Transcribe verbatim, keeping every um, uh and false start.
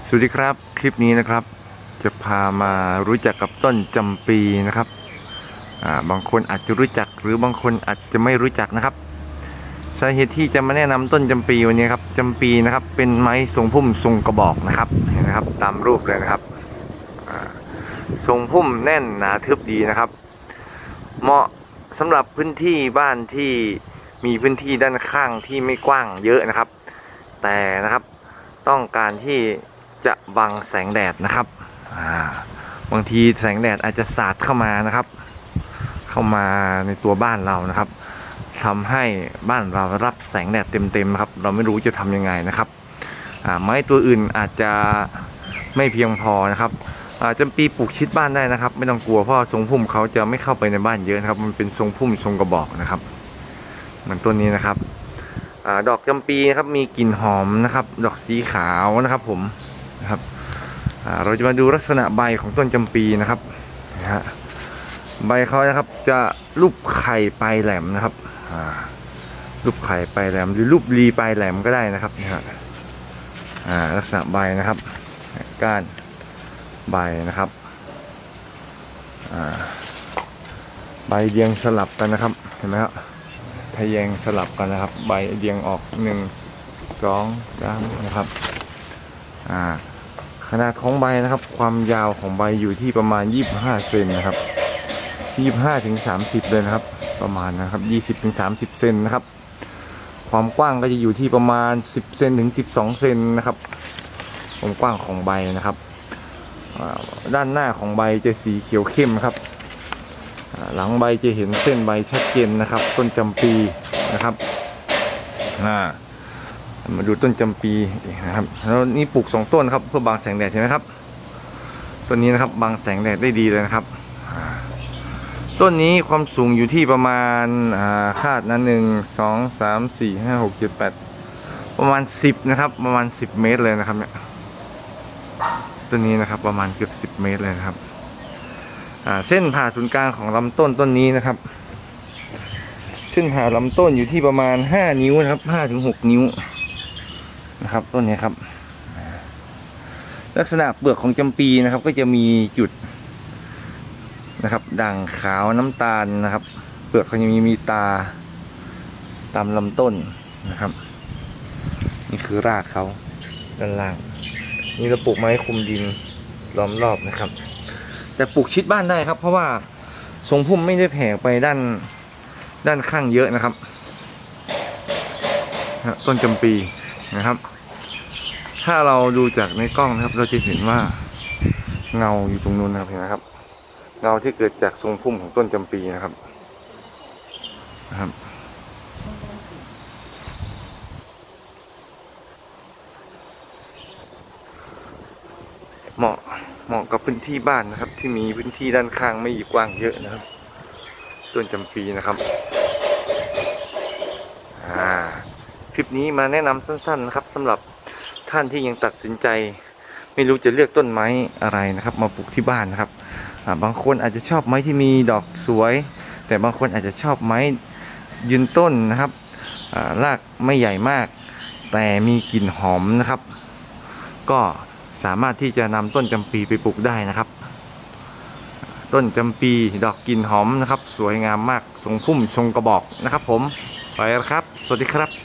สวัสดีครับคลิปนี้นะครับจะพามารู้จักกับต้นจำปีนะครับอ่าบางคนอาจจะรู้จักหรือบางคนอาจจะไม่รู้จักนะครับสาเหตุที่จะมาแนะนำต้นจำปีวันนี้ครับจำปีนะครับเป็นไม้ทรงพุ่มทรงกระบอกนะครับเห็นนะครับตามรูปเลยนะครับทรงพุ่มแน่นหนาทึบดีนะครับเหมาะสำหรับพื้นที่บ้านที่มีพื้นที่ด้านข้างที่ไม่กว้างเยอะนะครับแต่นะครับต้องการที่จะบังแสงแดดนะครับบางทีแสงแดดอาจจะสาดเข้ามานะครับเข้ามาในตัวบ้านเรานะครับทำให้บ้านเรารับแสงแดดเต็มๆนะครับเราไม่รู้จะทำยังไงนะครับไม้ตัวอื่นอาจจะไม่เพียงพอนะครับจำปีปลูกชิดบ้านได้นะครับไม่ต้องกลัวเพราะทรงพุ่มเขาจะไม่เข้าไปในบ้านเยอะนะครับมันเป็นทรงพุ่มทรงกระบอกนะครับเหมือนต้นนี้นะครับดอกจำปีนะครับมีกลิ่นหอมนะครับดอกสีขาวนะครับผมนะครับเราจะมาดูลักษณะใบของต้นจำปีนะครับนะฮะใบเขานะครับจะรูปไข่ปลายแหลมนะครับรูปไข่ปลายแหลมหรือรูปรีปลายแหลมก็ได้นะครับนะฮะลักษณะใบนะครับก้านใบนะครับใบเรียงสลับกันนะครับเห็นไหมครับทะแยงสลับกันนะครับใบเรียงออกหนึ่งสองสามนะครับขนาดของใบนะครับความยาวของใบอยู่ที่ประมาณยี่สิบห้าเซนนะครับยี่สิบห้าถึงสามสิบเลยนะครับประมาณนะครับยี่สิบถึงสามสิบเซนนะครับความกว้างก็จะอยู่ที่ประมาณสิบเซนถึงสิบสองเซนนะครับความกว้างของใบนะครับด้านหน้าของใบจะสีเขียวเข้มครับหลังใบจะเห็นเส้นใบชัดเจนนะครับต้นจำปีนะครับมาดูต้นจำปีนะครับแล้วนี่ปลูกสองต้นครับเพื่อบังแสงแดดใช่ไหมครับต้นนี้นะครับบังแสงแดดได้ดีเลยนะครับต้นนี้ความสูงอยู่ที่ประมาณคาดนั้นหนึ่งสองสามสี่ห้าหกเจ็ดแปดประมาณสิบนะครับประมาณสิบเมตรเลยนะครับเนี่ยต้นนี้นะครับประมาณเกือบสิบเมตรเลยนะครับเส้นผ่าศูนย์กลางของลำต้นต้นนี้นะครับเส้นผ่าลำต้นอยู่ที่ประมาณห้านิ้วนะครับห้าถึงหกนิ้วนะครับต้นนี้ครับลักษณะเปลือกของจำปีนะครับก็จะมีจุดนะครับด่างขาวน้ำตาลนะครับเปลือกเขาจะมีมีตาตามลำต้นนะครับนี่คือรากเขาด้านล่างนี่เราปลูกไม้คุมดินล้อมรอบนะครับแต่ปลูกชิดบ้านได้ครับเพราะว่าทรงพุ่มไม่ได้แผ่ไปด้านด้านข้างเยอะนะครับต้นจำปีนะครับถ้าเราดูจากในกล้องนะครับเราจะเห็นว่าเงาอยู่ตรงนู้นนะครับเห็นไหมครับเงาที่เกิดจากทรงพุ่มของต้นจำปีนะครับนะครับเหมาะเหมาะกับพื้นที่บ้านนะครับที่มีพื้นที่ด้านข้างไม่กว้างเยอะนะครับต้นจำปีนะครับอ่าคลิปนี้มาแนะนำสั้นๆนะครับสำหรับท่านที่ยังตัดสินใจไม่รู้จะเลือกต้นไม้อะไรนะครับมาปลูกที่บ้านนะครับบางคนอาจจะชอบไม้ที่มีดอกสวยแต่บางคนอาจจะชอบไม้ยืนต้นนะครับรากไม่ใหญ่มากแต่มีกลิ่นหอมนะครับก็สามารถที่จะนำต้นจำปีไปปลูกได้นะครับต้นจำปีดอกกลิ่นหอมนะครับสวยงามมากทรงพุ่มทรงกระบอกนะครับผมไปแล้วครับสวัสดีครับ